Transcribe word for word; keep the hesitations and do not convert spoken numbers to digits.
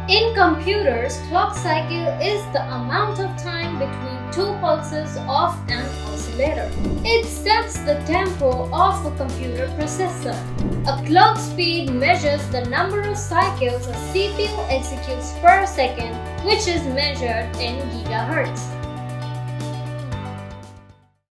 In computers, clock cycle is the amount of time between two pulses of an oscillator. It sets the tempo of a computer processor. A clock speed measures the number of cycles a C P U executes per second, which is measured in gigahertz.